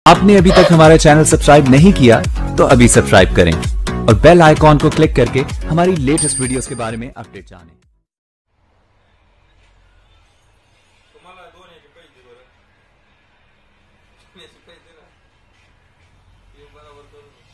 आपने अभी तक हमारा चैनल सब्सक्राइब नहीं किया तो अभी सब्सक्राइब करें और बेल आइकॉन को क्लिक करके हमारी लेटेस्ट वीडियोस के बारे में अपडेट जानें। तुम्हाला दोन याचे पैसे बरं पैसे ना हे बरोबर करून